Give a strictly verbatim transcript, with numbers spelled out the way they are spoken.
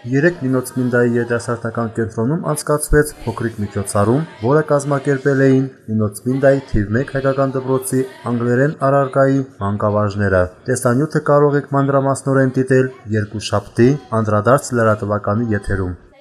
Երեք Միջոցմինդայի երիտասարդական կենտրոնում անցկացվեց փոքրիկ միջոցառում, որը կազմակերպել էին Միջոցմինդայի թիվ մեկ հայկական դպրոցի անգլերեն առարկայի մանկավարժները։ Տեսանյութը կարող եք մանրամասնորեն դիտել երկուշաբթի անդրադարձ լրատվականի եթերում։